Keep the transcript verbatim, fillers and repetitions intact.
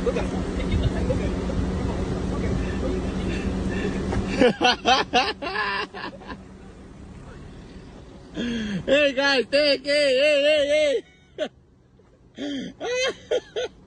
look at Hey guys, take it, hey, hey, hey.